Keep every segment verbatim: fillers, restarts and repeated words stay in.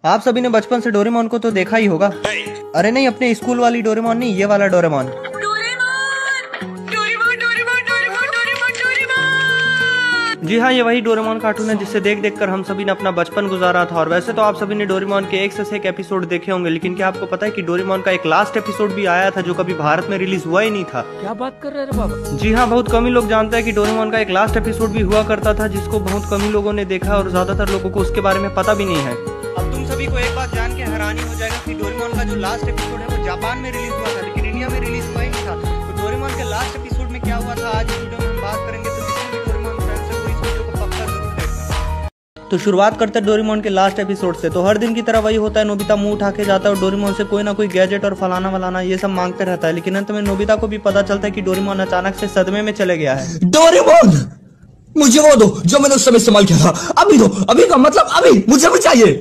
आप सभी ने बचपन से डोरेमोन को तो देखा ही होगा। अरे नहीं, अपने स्कूल वाली डोरेमोन नहीं, ये वाला डोरेमोन। जी हाँ, ये वही डोरेमोन कार्टून है जिससे देख देख कर हम सभी ने अपना बचपन गुजारा था। और वैसे तो आप सभी ने डोरेमोन के एक से एक एपिसोड देखे होंगे, लेकिन क्या आपको पता है कि डोरेमोन का एक लास्ट एपिसोड भी आया था जो कभी भारत में रिलीज हुआ ही नहीं था। क्या बात कर रहे हैं बाबा? जी हाँ, बहुत कम ही लोग जानते हैं कि डोरेमोन का एक लास्ट एपिसोड भी हुआ करता था जिसको बहुत कम ही लोगों ने देखा और ज्यादातर लोगों को उसके बारे में पता भी नहीं है। अब तुम सभी को एक बात जान के हैरानी हो जाएगा कि डोरेमोन का जो लास्ट एपिसोड है वो जापान में रिलीज हुआ था, लेकिन इंडिया में रिलीज हुआ ही नहीं था। तो डोरेमोन के लास्ट एपिसोड में क्या हुआ था आज इस वीडियो में हम बात करेंगे, तो जितने भी डोरेमोन फैंस हैं वो इस वीडियो को पक्का जरूर देखना। तो शुरुआत करते हैं डोरेमोन के लास्ट एपिसोड से। तो हर दिन की तरह वही होता है, नोबिता मुंह उठा के जाता है और डोरेमोन से कोई ना कोई गैजेट और फलाना वलाना ये सब मांगते रहता है, लेकिन अंत में नोबिता को भी पता चलता है कि डोरेमोन अचानक से सदमे में चले गया है। डोरेमोन, मुझे वो दो जो मैंने उस समय इस्तेमाल किया था, अभी दो, अभी का मतलब अभी, मुझे भी चाहिए।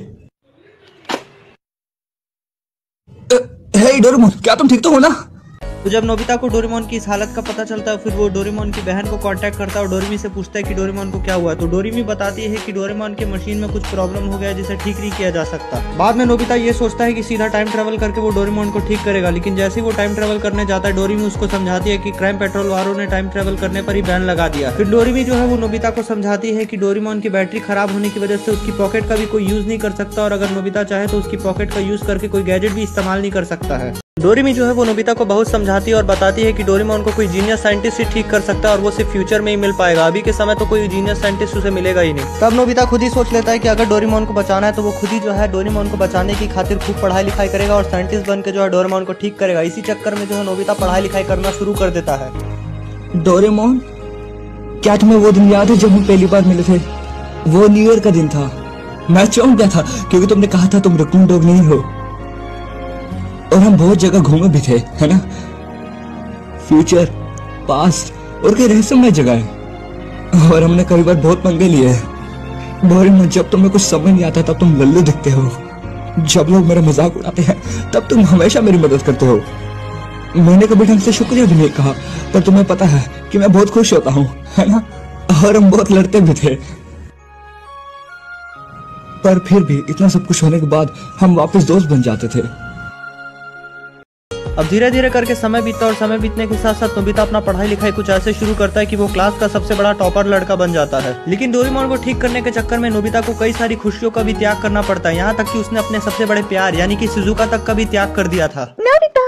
हे डोरेमोन, क्या तुम ठीक तो हो ना? तो जब नोबिता को डोरेमोन की इस हालत का पता चलता है, फिर वो डोरेमोन की बहन को कांटेक्ट करता है और डोरेमी से पूछता है कि डोरेमोन को क्या हुआ है। तो डोरेमी बताती है कि डोरेमोन के मशीन में कुछ प्रॉब्लम हो गया है जिसे ठीक नहीं किया जा सकता। बाद में नोबिता ये सोचता है कि सीधा टाइम ट्रेवल करके वो डोरेमोन को ठीक करेगा, लेकिन जैसे ही वो टाइम ट्रेवल करने जाता है, डोरेमी उसको समझाती है कि क्राइम पेट्रोल वालों ने टाइम ट्रेवल करने पर ही बैन लगा दिया। फिर डोरेमी जो है वो नोबिता को समझाती है कि डोरेमोन की बैटरी खराब होने की वजह से उसकी पॉकेट का भी कोई यूज नहीं कर सकता, और अगर नोबिता चाहे तो उसकी पॉकेट का यूज करके कोई गैजेट भी इस्तेमाल नहीं कर सकता है। डोरेमी जो है वो नोबिता को बहुत समझाती है और बताती है कि डोरेमोन को कोई जीनियस साइंटिस्ट ही ठीक कर सकता है और वो सिर्फ फ्यूचर में ही मिल पाएगा, अभी के समय तो कोई जीनियस साइंटिस्ट उसे मिलेगा ही नहीं। तब नोबिता खुद ही सोच लेता है कि अगर डोरेमोन को बचाना है तो वो खुद ही जो है डोरेमोन को बचाने की खातिर खूब पढ़ाई लिखाई करेगा और साइंटिस्ट बन के जो है डोरेमोन को ठीक करेगा। इसी चक्कर में जो है नोबिता पढ़ाई लिखाई करना शुरू कर देता है। डोरेमोन, क्या तुम्हें वो दिन याद है जब हम पहली बार मिले थे? वो न्यू ईयर का दिन था। मैं चौंक गया था क्योंकि तुमने कहा था तुम रकून डॉग नहीं हो, और हम बहुत जगह घूमे भी थे, है ना? फ्यूचर, पास्ट और कई रहस्यमय जगह है, और हमने कई बार बहुत पंगे लिए हैं। डोरेमोन, जब तुम्हें कुछ समझ नहीं आता तब तुम लल्लू दिखते हो, जब लोग मेरा मजाक उड़ाते हैं तब तुम हमेशा मेरी मदद करते हो। मैंने कभी ढंग से शुक्रिया भी नहीं कहा, पर तुम्हें पता है कि मैं बहुत खुश होता हूँ, है ना? और हम बहुत लड़ते भी थे, पर फिर भी इतना सब कुछ होने के बाद हम वापस दोस्त बन जाते थे। अब धीरे धीरे करके समय बीतता और समय बीतने के साथ साथ नोबिता अपना पढ़ाई लिखाई कुछ ऐसे शुरू करता है कि वो क्लास का सबसे बड़ा टॉपर लड़का बन जाता है। लेकिन डोरेमोन को ठीक करने के चक्कर में नोबिता को कई सारी खुशियों का भी त्याग करना पड़ता है, यहाँ तक कि उसने अपने सबसे बड़े प्यार यानी कि शिजुका तक का भी त्याग कर दिया था। नोबिता,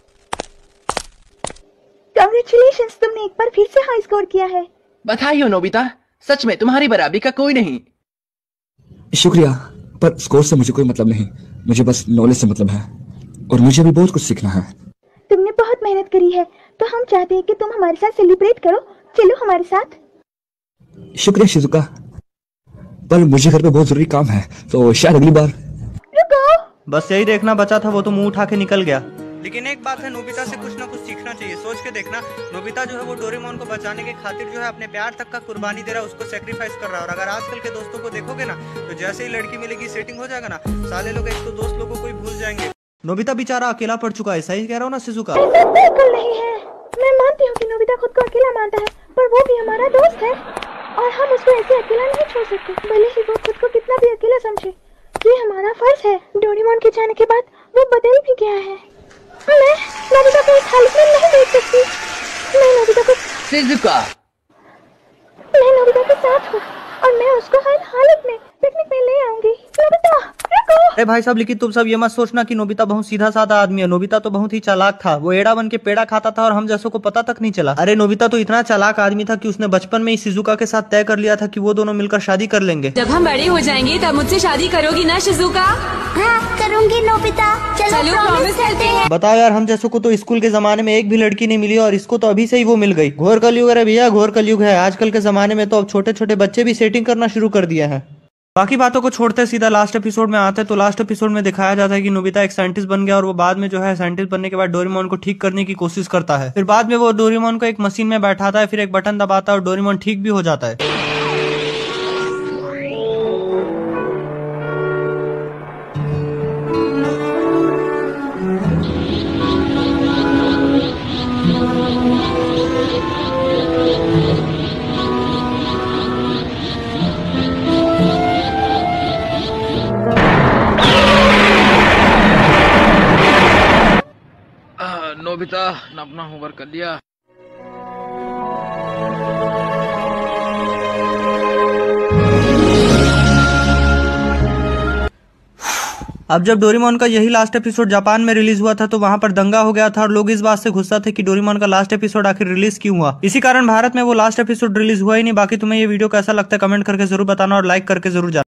कांग्रेचुलेशंस, तुमने एक बार फिर से हाई स्कोर किया है। बधाई हो नोबिता, सच में तुम्हारी बराबरी का कोई नहीं। शुक्रिया, पर स्कोर से मुझे कोई मतलब नहीं, मुझे बस नॉलेज से मतलब है, और मुझे भी बहुत कुछ सीखना है। तुमने बहुत मेहनत करी है, तो हम चाहते हैं कि तुम हमारे साथ सेलिब्रेट करो। चलो हमारे साथ। शुक्रिया शिजुका, पर मुझे घर पे बहुत जरूरी काम है, तो शायद अगली बार। रुको, बस यही देखना बचा था, वो तो मुंह उठा के निकल गया। लेकिन एक बात है, नोबिता से कुछ ना कुछ सीखना चाहिए। सोच के देखना, नोबिता जो है वो डोरेमोन को बचाने के खातिर जो है अपने प्यार तक का कुर्बानी दे रहा है, उसको सेक्रीफाइस कर रहा है। और अगर आजकल के दोस्तों को देखोगे ना, तो जैसे ही लड़की मिलेगी, सेटिंग हो जाएगा ना, साले लोग एक तो दोस्त लोगों को ही भूल जाएंगे। नोबिता बेचारा अकेला पड़ चुका है, सही कह रहा हूँ ना शिजुका? बिल्कुल नहीं है। मैं मानती हूँ कि नोबिता खुद को अकेला मानता है, पर वो भी हमारा दोस्त है और हम उसको ऐसे अकेला नहीं छोड़ सकते, भले ही वो खुद को कितना भी अकेला समझे। ये हमारा फर्ज है। डोरेमोन के जाने के बाद वो बदल भी गया है। मैं नोबिता को इस हालत में नहीं देख सकती। मैं नोबिता को शिजुका, मैं नोबिता के साथ हूँ और मैं उसको हर हालत में पिकनिक में ले आऊंगी। नोबिता, रुको। अरे भाई साहब, लेकिन तुम सब ये मत सोचना कि नोबिता बहुत सीधा साधा आदमी है। नोबिता तो बहुत ही चालाक था, वो एड़ा बन के पेड़ा खाता था और हम जैसों को पता तक नहीं चला। अरे नोबिता तो इतना चालाक आदमी था कि उसने बचपन में ही शिजुका के साथ तय कर लिया था कि वो दोनों मिलकर शादी कर लेंगे। जब हम बड़े हो जाएंगे तब मुझसे शादी करोगी ना शिजुका? हाँ करूंगी नोबिता, चलो प्रॉमिस करते हैं। बताओ यार, हम जैसों को तो स्कूल के जमाने में एक भी लड़की नहीं मिली और इसको तो अभी से ही वो मिल गई। घोर कलयुग है भैया, घोर कलयुग है। आजकल के जमाने में तो अब छोटे छोटे बच्चे भी सेटिंग करना शुरू कर दिया है। बाकी बातों को छोड़ते सीधा लास्ट एपिसोड में आते हैं। तो लास्ट एपिसोड में दिखाया जाता है कि नोबिता एक साइंटिस्ट बन गया और वो बाद में जो है साइंटिस्ट बनने के बाद डोरेमोन को ठीक करने की कोशिश करता है। फिर बाद में वो डोरेमोन को एक मशीन में बैठाता है, फिर एक बटन दबाता है और डोरेमोन ठीक भी हो जाता है। नोबिता, ना अपना होमवर्क कर लिया? अब जब डोरेमोन का यही लास्ट एपिसोड जापान में रिलीज हुआ था तो वहां पर दंगा हो गया था और लोग इस बात से गुस्सा थे कि डोरेमोन का लास्ट एपिसोड आखिर रिलीज क्यों हुआ। इसी कारण भारत में वो लास्ट एपिसोड रिलीज हुआ ही नहीं। बाकी तुम्हें ये वीडियो कैसा लगता है कमेंट करके जरूर बताना और लाइक करके जरूर जाना।